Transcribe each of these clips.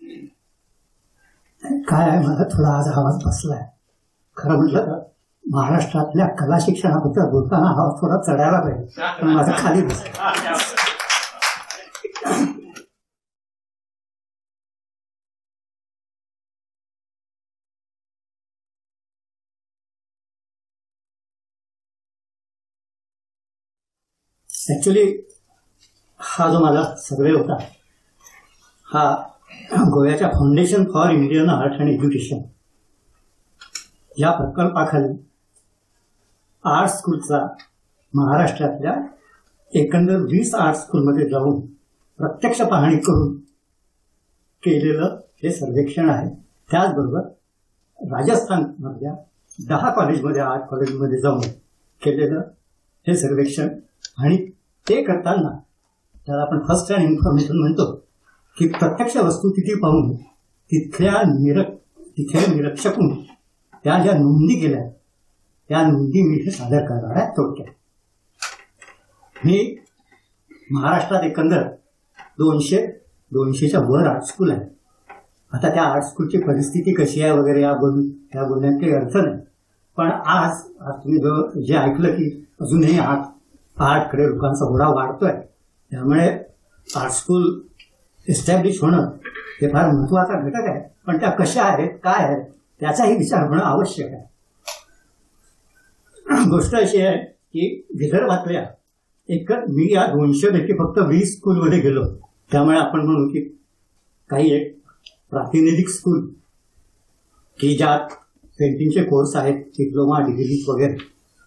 काय आहे, मला थोडा आज आवाज बसलाय. खरं म्हटलं तर महाराष्ट्रातल्या कला शिक्षणाबद्दल बोलताना आवाज थोडा चढायला पाहिजे, पण माझा खाली बसला. ऍक्च्युली हा जो माझा सर्वे होता हा गोव्याच्या foundation for Indian art and education या प्रकल्पाखाली आर्ट स्कूलचा महाराष्ट्रातल्या एकंदर 20 आर्ट स्कूलमध्ये जाऊन प्रत्यक्ष पाहणी करून केलेलं हे सर्वेक्षण आहे. त्याचबरोबर राजस्थानमधल्या 10 कॉलेजमध्ये, आर्ट कॉलेजमध्ये जाऊन केलेलं हे सर्वेक्षण. आणि ते करताना त्याला आपण फर्स्ट हँड इन्फॉर्मेशन म्हणतो की प्रत्यक्ष वस्तुस्थिती पाहून तिथे निरीक्षकून त्या ज्या नोंदी केल्या त्या नोंदी मी हे सादर करणार आहे. थोडक्यात मी महाराष्ट्रात एकंदर 200च्या वर आर्ट स्कूल आहे. आता त्या आर्ट स्कूलची परिस्थिती कशी आहे वगैरे या बोलण्यात काही अर्थ नाही. पण आज तुम्ही जे ऐकलं की अजूनही आर्टकडे लोकांचा ओढा वाढतोय, त्यामुळे आर्ट स्कूल एस्टॅब्लिश होणं हे फार महत्वाचा घटक आहे. पण त्या कशा आहेत, काय आहेत, त्याचाही विचार होणं आवश्यक आहे. गोष्ट अशी आहे की विदर्भातल्या मी या 200 पैकी फक्त 20 स्कूलमध्ये गेलो. त्यामुळे आपण म्हणू की काही एक प्रातिनिधिक स्कूल की ज्यात पेंटिंगचे कोर्स आहेत, डिप्लोमा, डिग्री वगैरे,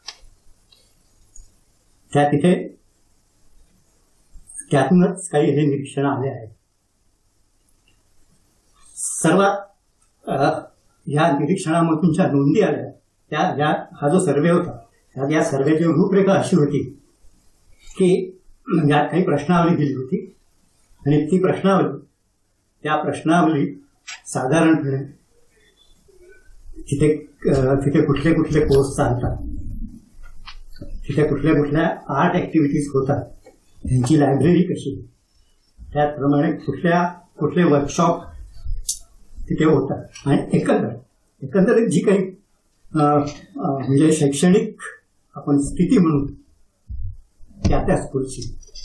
तिथे त्यातूनच काही हे निरीक्षण आले आहेत. सर्वात या निरीक्षणामधून ज्या नोंदी आल्या हा जो सर्वे होता त्यात या सर्वेची रूपरेखा अशी होती की यात काही प्रश्नावली दिली होती आणि त्या प्रश्नावली साधारणपणे तिथे कुठले कुठले कोर्स चालतात, तिथे कुठल्या आर्ट ऍक्टिव्हिटीज होतात, त्यांची लायब्ररी कशी, त्याचप्रमाणे कुठले वर्कशॉप तिथे होतात आणि एकंदरीत जी काही म्हणजे शैक्षणिक आपण स्थिती म्हणून त्या स्कूलची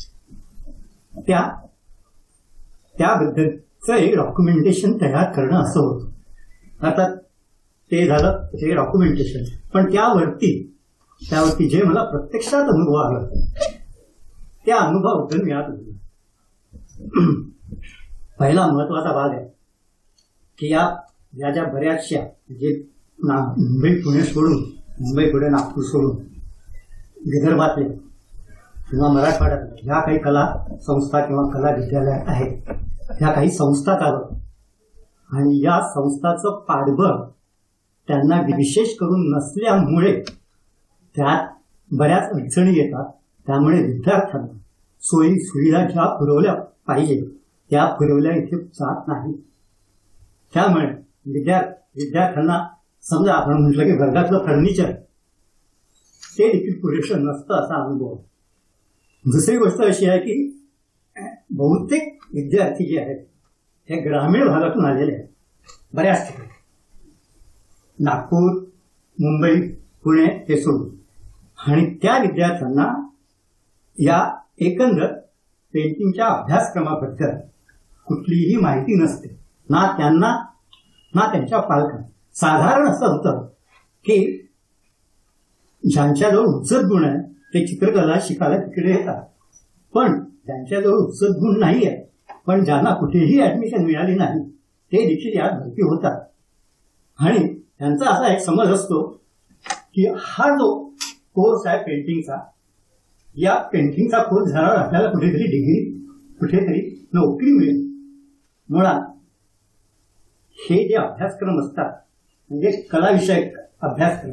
त्याबद्दलचं एक डॉक्युमेंटेशन तयार करणं असं होतं. आता ते झालं हे डॉक्युमेंटेशन. पण त्यावरती जे मला प्रत्यक्षात अनुभव आला त्या अनुभवाबद्दल मी आज बोललो. पहिला महत्वाचा भाग आहे की या ज्या बऱ्याचशा म्हणजे मुंबई पुणे सोडून, मुंबई पुणे नागपूर सोडून विदर्भातले किंवा मराठवाड्यात ह्या काही कला संस्था किंवा कला विद्यालय आहेत, ह्या काही संस्था चालवतात आणि या संस्थाचं पाठबळ त्यांना विशेष करून नसल्यामुळे त्यात बऱ्याच अडचणी येतात. त्यामुळे विद्यार्थ्यांना सोयी सुविधा ज्या पुरवल्या पाहिजे त्या पुरवल्या इथे जात नाही. त्यामुळे विद्यार्थ्यांना समजा आपण म्हटलं की वर्गातलं फर्निचर ते देखील पुरेसं नसतं असा अनुभव. दुसरी गोष्ट अशी आहे की बहुतेक विद्यार्थी जे आहेत हे ग्रामीण भागातून आलेले आहेत, बऱ्याच ठिकाणी नागपूर, मुंबई, पुणे हे सोडून. आणि त्या विद्यार्थ्यांना या एकंदर पेंटिंगच्या अभ्यासक्रमाबद्दल कुठलीही माहिती नसते, ना त्यांना ना त्यांच्या पालकांना. साधारण असं होतं की ज्यांच्याजवळ उच्च गुण आहे ते चित्रकला शिकायला तिकडे येतात, पण ज्यांच्याजवळ उच्च गुण नाही आहे पण ज्यांना कुठेही ऍडमिशन मिळाली नाही ते देखील यात भरती होतात. आणि त्यांचा असा एक समज असतो की हा जो कोर्स आहे पेंटिंगचा, या पेंटिंगचा कोर्स झाल्यावर आपल्याला कुठेतरी डिग्री, कुठेतरी नोकरी मिळेल. मुळात हे जे अभ्यासक्रम असतात म्हणजे कलाविषयक अभ्यासक्रम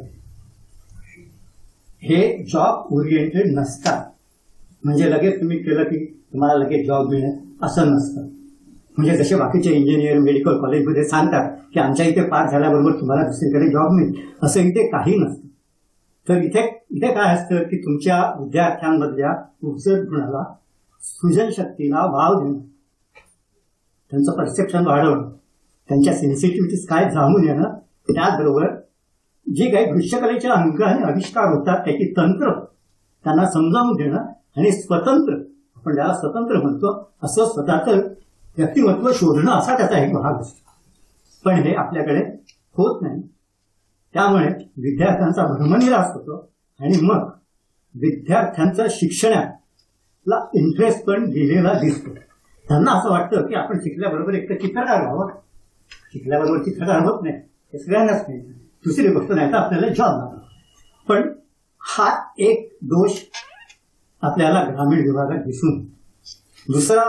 हे जॉब ओरिएंटेड नसतात. म्हणजे लगेच तुम्ही केलं की तुम्हाला लगेच जॉब मिळेल असं नसतं. म्हणजे जसे बाकीचे इंजिनियर मेडिकल कॉलेजमध्ये सांगतात की आमच्या इथे पास झाल्याबरोबर तुम्हाला दुसरीकडे जॉब मिळेल, असं इथे काही नसतं. तर इथे काय असतं की तुमच्या विद्यार्थ्यांमधल्या उपजत गुणाला, सृजनशक्तीला वाव देणं, त्यांचं परसेप्शन वाढवणं, त्यांच्या सेन्सिटिव्हिटीज काय जाणून येणं, त्याचबरोबर जे काही दृश्यकलेचे अंग आणि आविष्कार होतात त्याची तंत्र त्यांना समजावून देणं आणि स्वतंत्र, आपण ज्याला स्वतंत्र म्हणतो असं स्वतःचं व्यक्तिमत्व शोधणं असा त्याचा एक भाग असतो. पण हे आपल्याकडे होत नाही. त्यामुळे विद्यार्थ्यांचा भ्रमनिरास होतो आणि मग विद्यार्थ्यांचं शिक्षणाला इंटरेस्ट पण गेलेला दिसतो. त्यांना असं वाटतं की आपण शिकल्याबरोबर एक तर चित्रकार व्हावं, शिकल्याबरोबर चित्रकार होत नाही, हे सगळ्यांनाच नाही. दुसरी गोष्ट नाही तर आपल्याला जॉब लागतो. पण हा एक दोष आपल्याला ग्रामीण विभागात दिसून. दुसरा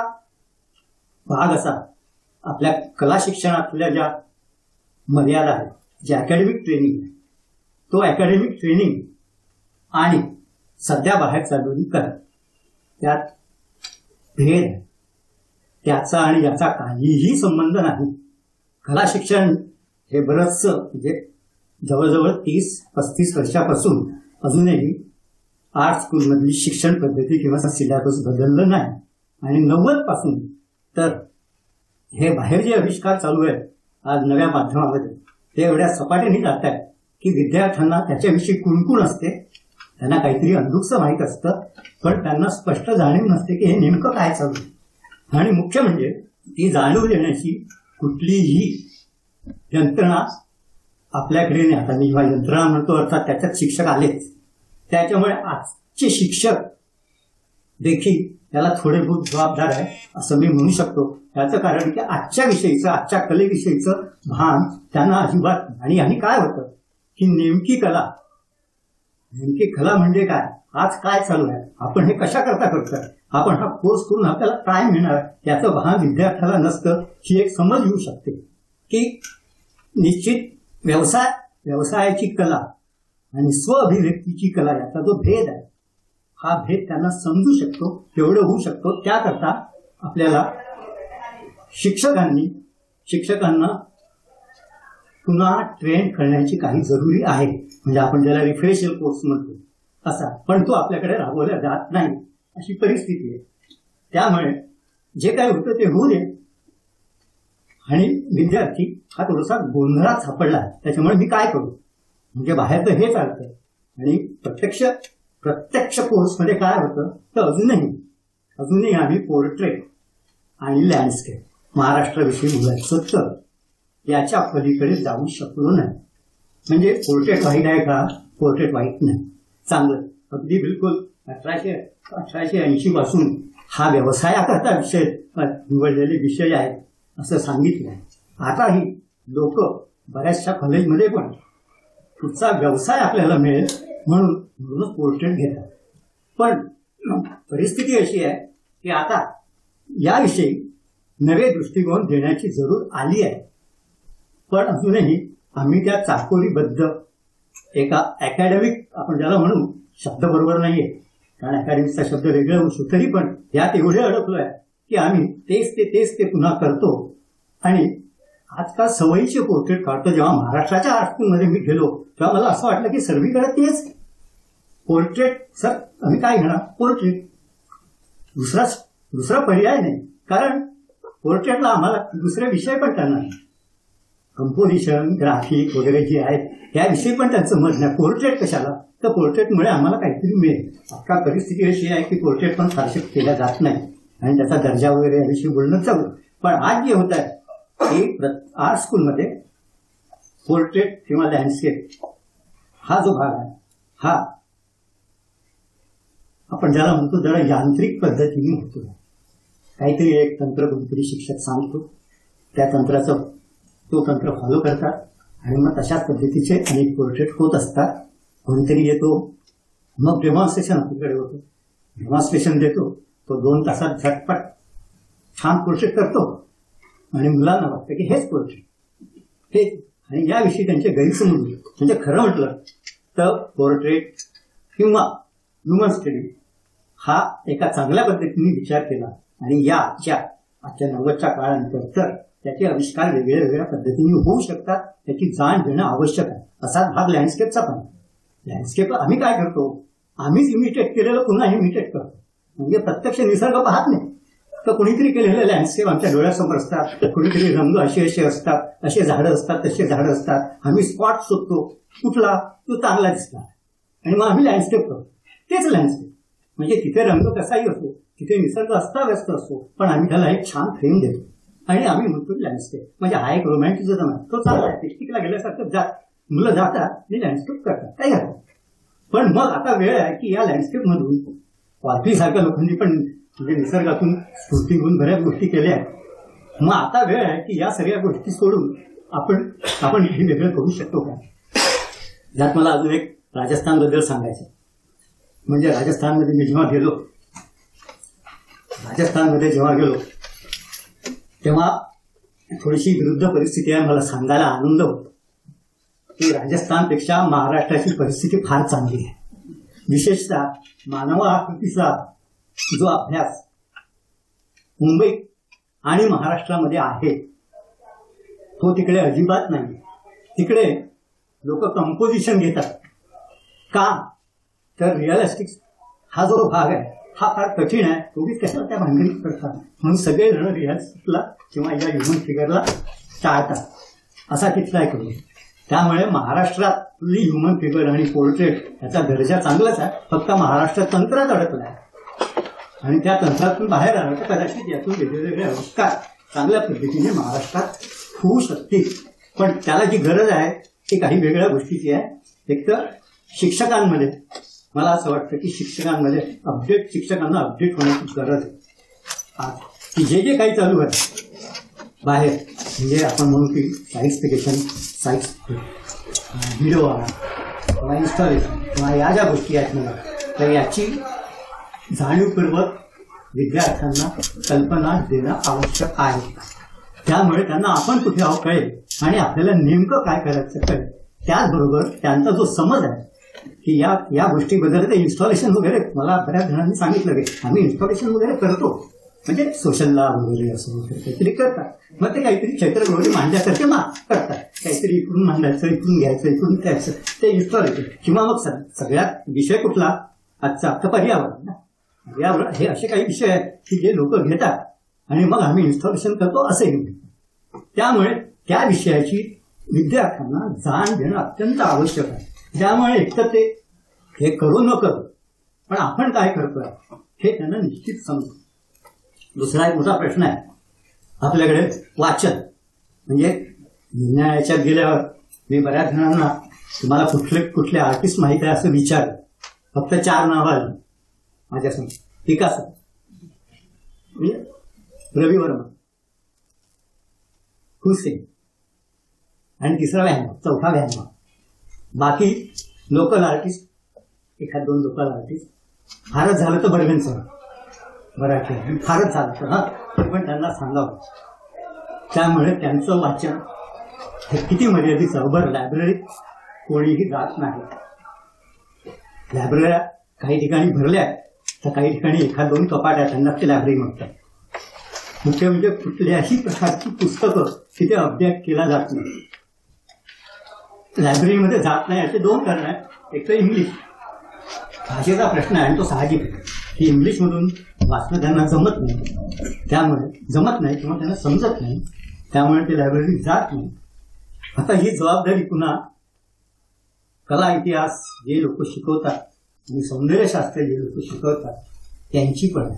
भाग असा, आपल्या कला शिक्षणातल्या ज्या मर्यादा आहेत, जे अकॅडमिक ट्रेनिंग आहे, तो अकॅडमिक ट्रेनिंग आणि सध्या बाहेर चाललेली कला त्यात भेद आहे. त्याचा आणि याचा काहीही संबंध नाही. कला शिक्षण हे बरंचसं म्हणजे जवळजवळ 30-35 वर्षापासून अजूनही आर्ट स्कूलमधली शिक्षण पद्धती किंवा सिलेबस बदललं नाही. आणि 90 पासून तर हे बाहेर जे आविष्कार चालू आहेत आज नव्या माध्यमामध्ये, ते एवढ्या सपाटीने जात आहेत की विद्यार्थ्यांना त्याच्याविषयी कुणकुण असते, त्यांना काहीतरी अंधुकसं माहीत असतं, पण त्यांना स्पष्ट जाणीव नसते की हे नेमकं काय चालू आहे. आणि मुख्य म्हणजे ती जाणीव देण्याची कुठलीही यंत्रणा आपल्याकडे नाही. आता मी जेव्हा यंत्रणा म्हणतो अर्थात त्याच्यात शिक्षक आलेच. त्याच्यामुळे आजचे शिक्षक देखील त्याला थोडे बहुत जबाबदार आहे असं मी म्हणू शकतो. त्याचं कारण की आजच्या विषयीचं, आजच्या कलेविषयीचं भान त्यांना अजिबात नाही. आणि काय होतं की नेमकी कला म्हणजे काय, आज काय चालू आहे, आपण हे कशा करता करतोय, आपण हा कोर्स करून आपल्याला काय मिळणार याचं भान विद्यार्थ्याला नसतं. ही एक समज येऊ शकते की निश्चित व्यवसायाची कला आणि स्व-अभिव्यक्तीची कला याचा जो भेद आहे, हा भेद त्यांना समजू शकतो, तेवढं होऊ शकतो. त्याकरता आपल्याला शिक्षकांना पुन्हा ट्रेन करण्याची काही जरुरी आहे. म्हणजे आपण ज्याला रिफ्रेशल कोर्स म्हणतो असा, पण तो आपल्याकडे राबवला जात नाही अशी परिस्थिती आहे. त्यामुळे जे काय होतं ते होऊ दे. आणि विद्यार्थी हा थोडासा गोंधळात सापडला. त्याच्यामुळे मी काय करू, म्हणजे बाहेर तर हे चालतं आणि प्रत्यक्ष कोर्समध्ये काय होतं तर अजूनही आम्ही पोर्ट्रेट आणि लँडस्केप महाराष्ट्राविषयी बोलायचं तर याच्या पलीकडे जाऊ शकलो नाही. म्हणजे पोर्ट्रेट वाईट आहे का, पोर्ट्रेट वाईट नाही, चांगलं, अगदी बिलकुल 1880 पासून हा व्यवसायाकरता विषय निवडलेले विषय आहेत असं सांगितलं आहे. आताही लोक बऱ्याचशा कॉलेजमध्ये पण पुढचा व्यवसाय आपल्याला मिळेल म्हणूनच पोर्ट्रेट घेतात. पण परिस्थिती अशी आहे की आता याविषयी नवे दृष्टिकोन देण्याची जरूर आली आहे. पण अजूनही आम्ही त्या चाकोरीबद्ध एका अकॅडमिक, आपण ज्याला म्हणू, शब्द बरोबर नाहीये कारण अकॅडमिकचा शब्द वेगळा होऊ शकतो, तरी पण यात एवढे अडकलोय की आम्ही तेच ते पुन्हा करतो. आणि आजकाल सवयीचे पोर्ट्रेट काढतो. जेव्हा महाराष्ट्राच्या आर्ट स्कूलमध्ये मी गेलो तेव्हा मला असं वाटलं की सर्वीकडे तेच पोर्ट्रेट. सर आम्ही काय घेणार, पोर्ट्रेट, दुसरा पर्याय नाही. कारण पोर्ट्रेटला आम्हाला दुसरे विषय पण त्यांना नाही, कंपोजिशन, ग्राफिक वगैरे जे आहेत याविषयी पण त्यांचं मत नाही. पोर्ट्रेट कशाला, तर पोर्ट्रेटमुळे आम्हाला काहीतरी मिळेल. आजकाल परिस्थिती अशी आहे की पोर्ट्रेट पण फारसे केल्या जात नाही आणि त्याचा दर्जा वगैरे याविषयी बोलणं चालू. पण आज जे होत आहे की आर्ट स्कूलमध्ये पोर्ट्रेट किंवा लँडस्केप हा जो भाग आहे, हा आपण ज्याला म्हणतो जरा यांत्रिक पद्धतीने होतो. काहीतरी एक तंत्र कोणतरी शिक्षक सांगतो, त्या तो तंत्र फॉलो करतात आणि मग तशाच पद्धतीचे अनेक पोर्ट्रेट होत असतात. कोणीतरी येतो, मग डेमॉन्स्ट्रेशन आपल्याकडे होतं, डेमॉन्स्ट्रेशन देतो, तो 2 तासात झटपट छान पोर्ट्रेट करतो आणि मुलांना वाटतं की हेच पोर्ट्रेट हे. आणि याविषयी त्यांचे गैरसमज, म्हणजे खरं म्हटलं तर पोर्ट्रेट किंवा ह्युमन स्टडी हा एका चांगल्या पद्धतीने विचार केला आणि आजच्या 90च्या काळानंतर तर त्याचे आविष्कार वेगळ्या पद्धतीने होऊ शकतात, त्याची जाण घेणं आवश्यक आहे. असाच भाग लँडस्केपचा पण. लँडस्केप आम्ही काय करतो, आम्हीच इमिटेट केलेलं पुन्हा इमिटेट करतो. म्हणजे प्रत्यक्ष निसर्ग पाहत नाही, तर कुणीतरी केलेलं लँडस्केप आमच्या डोळ्यासमोर असतात, कुणीतरी रंग असे असे असतात, असे झाडं असतात, तसे झाडं असतात. आम्ही स्पॉट शोधतो, कुठला तो चांगला दिसला आणि मग आम्ही लँडस्केप करतो. तेच लँडस्केप म्हणजे तिथे रंग कसाही असो, तिथे निसर्ग अस्ताव्यस्त असतो, पण आम्ही त्याला एक छान फ्रेम देतो आणि आम्ही म्हणतो लँडस्केप. म्हणजे हा एक रोमॅन्टिसिझम आहे, तो चांगला आहे. पिकनिकला गेल्यासारखं मुलं जातात आणि लँडस्केप करतात, काही हरकत. पण मग आता वेळ आहे की या लँडस्केप मधून वारकरीसारख्या लोकांनी पण म्हणजे निसर्गातून स्फूर्ती घेऊन बऱ्याच गोष्टी केल्या आहेत. मग आता वेळ आहे की या सगळ्या गोष्टी सोडून आपण हे वेगळं करू शकतो का. यात मला अजून एक राजस्थानबद्दल सांगायचं. म्हणजे राजस्थानमध्ये मी जेव्हा गेलो तेव्हा थोडीशी विरुद्ध परिस्थिती आहे. मला सांगायला आनंद होतो की राजस्थानपेक्षा महाराष्ट्राची परिस्थिती फार चांगली आहे. विशेषतः मानव आकृतीचा जो अभ्यास मुंबई आणि महाराष्ट्रामध्ये आहे तो तिकडे अजिबात नाही. तिकडे लोक कंपोजिशन घेतात का, तर रिअलिस्टिक हा जो भाग आहे हा फार कठीण आहे, उगीच कशाला त्या भानगडीत करतात म्हणून सगळे जण रिअलिस्टिकला किंवा या ह्युमन फिगरला टाळतात. असा तिथला एक रोल. त्यामुळे महाराष्ट्रातली ह्युमन फिगर आणि पोर्ट्रेट याचा दर्जा चांगलाच आहे, फक्त महाराष्ट्र तंत्रात अडकला आहे आणि त्या तंत्रातून बाहेर आलं तर कदाचित यातून वेगवेगळे आविष्कार चांगल्या पद्धतीने महाराष्ट्रात होऊ शकतील. पण त्याला जी गरज आहे ती काही वेगळ्या गोष्टीची आहे. एक तर शिक्षकांमध्ये मला असं वाटतं की शिक्षकांना अपडेट होण्याची गरज आहे. की जे काही चालू आहे बाहेर म्हणजे आपण म्हणू की सायन्स व्हिडिओ किंवा इन्स्टॉलेशन किंवा या ज्या गोष्टी आहेत मला, तर याची जाणीवपूर्वक विद्यार्थ्यांना कल्पना देणं आवश्यक आहे. त्यामुळे त्यांना आपण कुठे आहोत कळेल आणि आपल्याला नेमकं काय करायचं कळेल. त्याचबरोबर त्यांचा जो समज आहे की या गोष्टीबद्दल ते इन्स्टॉलेशन वगैरे मला बऱ्याच जणांनी सांगितलं की आम्ही इन्स्टॉलेशन वगैरे करतो म्हणजे सोशलला वगैरे असं वगैरे काहीतरी करतात. मग ते काहीतरी क्षेत्र वगैरे मांडण्यासारखे करतात, काहीतरी इकडून मांडायचं, इकडून घ्यायचं, इकडून द्यायचं, ते इन्स्टॉलेशन. किंवा मग सगळ्यात विषय कुठला आजचा पर्यावरण. पर्यावरण हे असे काही विषय आहेत की जे लोक घेतात आणि मग आम्ही इन्स्टॉलेशन करतो असंही. त्यामुळे त्या विषयाची विद्यार्थ्यांना जाण देणं अत्यंत आवश्यक आहे. त्यामुळे एकतर ते हे करू न करू पण आपण काय करतोय हे त्यांना निश्चित समजतं. दुसरा एक मोठा प्रश्न आहे आपल्याकडे वाचन. म्हणजे न्यायालयाच्यात गेल्यावर मी बऱ्याच जणांना तुम्हाला कुठले आर्टिस्ट माहित आहे असं विचारलं. फक्त 4 नावं आली माझ्यासमोर. पिकासो, रवी वर्मा, हुसेन आणि तिसरा व्हॅन, चौथा व्हॅन. बाकी लोकल आर्टिस्ट, 1-2 लोकल आर्टिस्ट. फारच झालं तर बर्वेन सर मराठी, फारच झालं तर पण त्यांना सांगावं. त्यामुळे त्यांचं वाचन हे किती मर्यादित आहे. उभं लायब्ररीत कोणीही जात नाही. लायब्रऱ्या काही ठिकाणी भरल्या तर काही ठिकाणी 1-2 कपाट आहेत त्यांना ते लायब्ररी म्हणतात. मुख्य म्हणजे कुठल्याही प्रकारची पुस्तकं तिथे अभ्यास केला जात नाही. लायब्ररीमध्ये जात नाही याचे 2 कारण आहेत. एक तर इंग्लिश भाषेचा प्रश्न आहे आणि तो साहजिक आहे की इंग्लिशमधून वाचणं त्यांना जमत नाही किंवा त्यांना समजत नाही. त्यामुळे ते लायब्ररीत जात नाही. आता ही जबाबदारी पुन्हा कला इतिहास जे लोक शिकवतात आणि सौंदर्यशास्त्र जे लोक शिकवतात त्यांची पण आहे.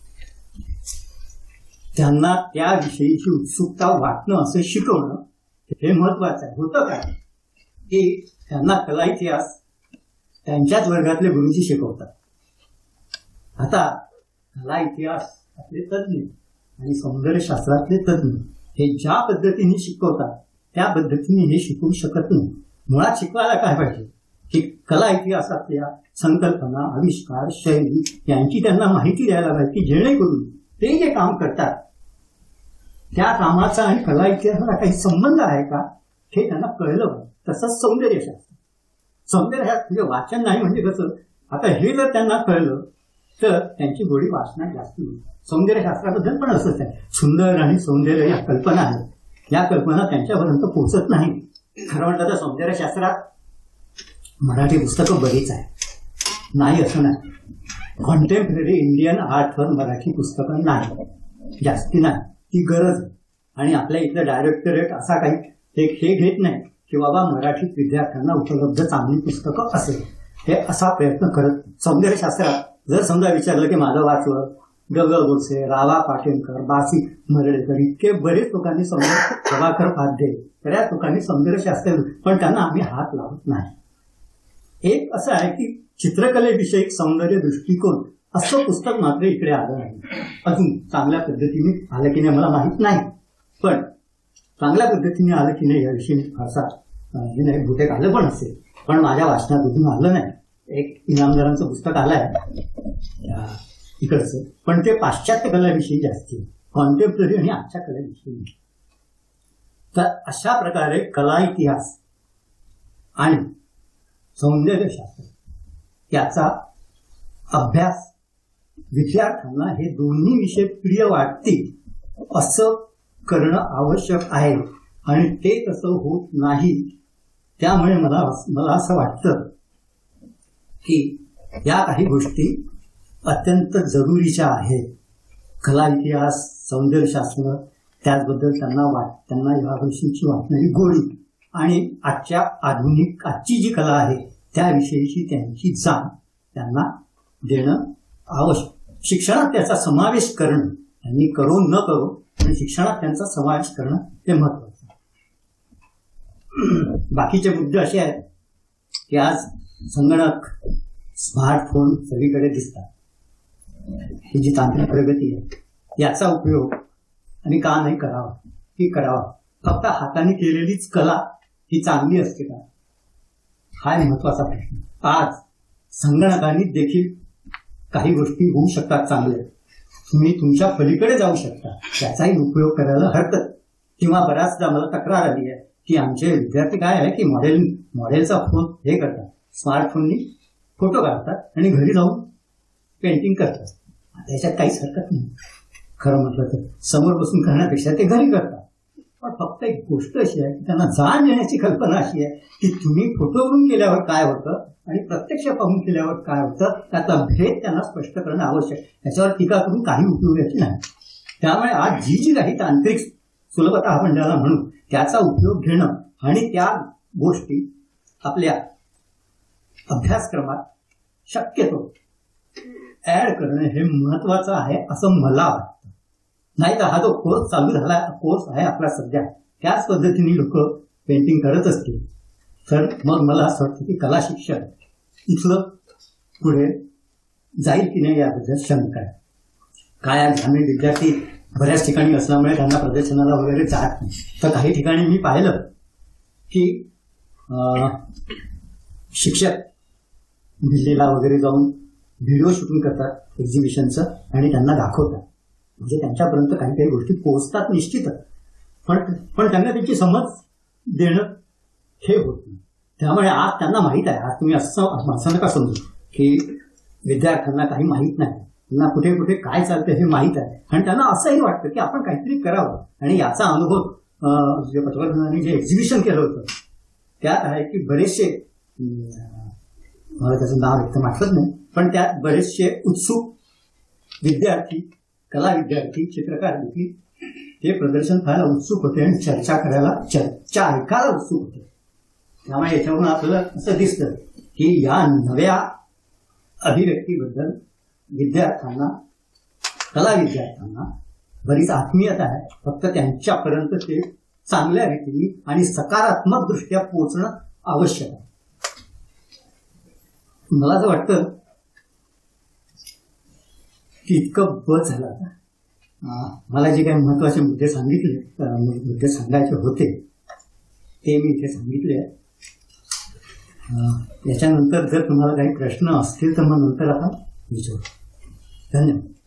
त्यांना त्याविषयीची उत्सुकता वाटणं असं शिकवणं हे महत्वाचं आहे. होतं काय की त्यांना कला इतिहास त्यांच्याच वर्गातले गुरुजी शिकवतात. आता कला इतिहासातले तज्ज्ञ आणि सौंदर्यशास्त्रातले तज्ज्ञ हे ज्या पद्धतीने शिकवतात त्या पद्धतीने हे शिकवू शकत नाही. मुळात शिकवायला काय पाहिजे की कला इतिहासातल्या संकल्पना, आविष्कार, शैली यांची त्यांना माहिती द्यायला पाहिजे, जेणेकरून ते जे काम करतात त्या कामाचा आणि कला इतिहासाला काही संबंध आहे का हे त्यांना कळलं पाहिजे. तसंच सौंदर्यशास्त्र म्हणजे वाचन नाही म्हणजे कसं. आता हे जर त्यांना कळलं तर त्यांची गोडी वाचनात जास्त होईल. सौंदर्यशास्त्राबद्दल पण असंच आहे. सुंदर आणि सौंदर्य या कल्पना आहेत, या कल्पना त्यांच्यापर्यंत पोहोचत नाही. खरं म्हटलं तर सौंदर्यशास्त्रात मराठी पुस्तकं बरीच आहेत, नाही असं नाही. कॉन्टेम्पररी इंडियन आर्टवर मराठी पुस्तकं नाही. जास्ती नाही, ती गरज आहे. आणि आपल्या इथलं डायरेक्टरेट असा काही हे घेत नाही की बाबा मराठीत विद्यार्थ्यांना उपलब्ध चांगली पुस्तकं असेल, हे असा प्रयत्न करत. सौंदर्यशास्त्रात जर समजा विचारलं की माधव वाचवर, ग ग गोडसे, रावा पाटेकर, बासी मर्ढेकर, इतके बरेच लोकांनी सौंदर्य, प्रभाकर पाध्ये, बऱ्याच लोकांनी सौंदर्यशास्त्र, पण त्यांना आम्ही हात लावत नाही. एक असं आहे की चित्रकलेविषयी सौंदर्य दृष्टिकोन असं पुस्तक मात्र इकडे आलं नाही अजून. चांगल्या पद्धतीने आलं की नाही मला माहित नाही, पण चांगल्या पद्धतीने आलं की नाही याविषयी फारसा नाही. बहुतेक आलं पण असेल, पण माझ्या वाचनात अजून आलं नाही. एक इनामदारांचं पुस्तक आलंय इकडचं, पण ते पाश्चात्य कलाविषयी जास्ती, कॉन्टेम्पररी आणि आजच्या कलेविषयी. तर अशा प्रकारे कला इतिहास आणि सौंदर्यशास्त्र याचा अभ्यास विद्यार्थ्यांना हे दोन्ही विषय प्रिय वाटतील असं करणं आवश्यक आहे. आणि ते तसं होत नाही. त्यामुळे मला असं वाटतं की या काही गोष्टी अत्यंत जरुरीच्या आहेत. कला इतिहास, सौंदर्यशास्त्र, त्याचबद्दल त्यांना या गोष्टींची वाटणारी गोडी आणि आजची जी कला आहे त्याविषयीची त्यांची जाण त्यांना देणं आवश्यक. शिक्षणात त्याचा समावेश करणं, त्यांनी करो न करो, पण शिक्षणात त्यांचा समावेश करणं हे महत्वाचं. बाकीचे मुद्दे असे आहेत की आज संगणक, स्मार्टफोन सगळीकडे दिसतात. ही जी तांत्रिक प्रगती आहे याचा उपयोग आणि का नाही करावा, की करावा. फक्त हाताने केलेलीच कला ही चांगली असते का, हा महत्वाचा प्रश्न. आज संगणकाने देखील काही गोष्टी होऊ शकतात चांगल्या, तुम्ही तुमच्या पलीकडे जाऊ शकता, त्याचाही उपयोग करायला हरकत. किंवा बऱ्याचदा मला तक्रार आली आहे की आमचे विद्यार्थी काय आहे की मॉडेलचा फोन हे करतात, स्मार्टफोननी फोटो काढतात आणि घरी जाऊन पेंटिंग करतात. त्याच्यात काहीच हरकत नाही खरं म्हटलं तर. समोर बसून करण्यापेक्षा ते घरी करतात. पण फक्त एक गोष्ट अशी आहे की त्यांना जाण देण्याची कल्पना अशी आहे की तुम्ही फोटोवरून केल्यावर काय होतं आणि प्रत्यक्ष पाहून केल्यावर काय होतं, त्याचा भेद त्यांना स्पष्ट करणं आवश्यक. त्याच्यावर टीका करून काही उपयोगाची नाही. त्यामुळे आज जी काही तांत्रिक सुलभता आपण ज्याला म्हणू त्याचा उपयोग घेणं आणि त्या गोष्टी आपल्या अभ्यासक्रमात शक्यतो ऍड करणं हे महत्वाचं आहे असं मला वाटतं. नाही तर हा जो कोर्स चालू झाला, कोर्स आहे आपला सध्या, त्याच पद्धतीने लोक पेंटिंग करत असतील तर मग मला असं वाटतं की कला शिक्षण इथलं पुढे जाईल की नाही याबद्दल शंका आहे. काय आम्ही विद्यार्थी बऱ्याच ठिकाणी असल्यामुळे त्यांना प्रदर्शनाला वगैरे जात नाही. तर काही ठिकाणी मी पाहिलं की शिक्षक दिल्लीला वगैरे जाऊन व्हिडिओ शूटिंग करतात एक्झिबिशनचं आणि त्यांना दाखवतात. म्हणजे त्यांच्यापर्यंत काही काही गोष्टी पोहोचतात निश्चितच, पण त्यांना त्याची समज देणं हे होत नाही. त्यामुळे आज त्यांना माहीत आहे, आज तुम्ही असं नका समजू की विद्यार्थ्यांना काही माहीत नाही. त्यांना कुठे कुठे काय चालतं हे माहीत आहे आणि त्यांना असंही वाटतं की आपण काहीतरी करावं. आणि याचा अनुभव पटवर्धनांनी जे एक्झिबिशन केलं होतं त्यात आहे की बरेचसे, मला त्याचं नाव एकदम आठवत नाही, पण त्यात बरेचसे उत्सुक विद्यार्थी, कला विद्यार्थी, चित्रकार देखील ते प्रदर्शन पाहायला उत्सुक होते आणि चर्चा ऐकायला उत्सुक होते. त्यामुळे याच्यावरून आपल्याला असं दिसतं की या नव्या अभिव्यक्तीबद्दल विद्यार्थ्यांना, कला विद्यार्थ्यांना बरीच आत्मीयता आहे. फक्त त्यांच्यापर्यंत ते चांगल्या रीतीने आणि सकारात्मक दृष्ट्या पोहोचणं आवश्यक आहे. मला असं वाटतं की इतकं बस झालं आता. मला जे काही महत्वाचे मुद्दे सांगायचे होते ते मी इथे सांगितले. याच्यानंतर जर तुम्हाला काही प्रश्न असतील तर मग नंतर आपण विचारू. धन्यवाद.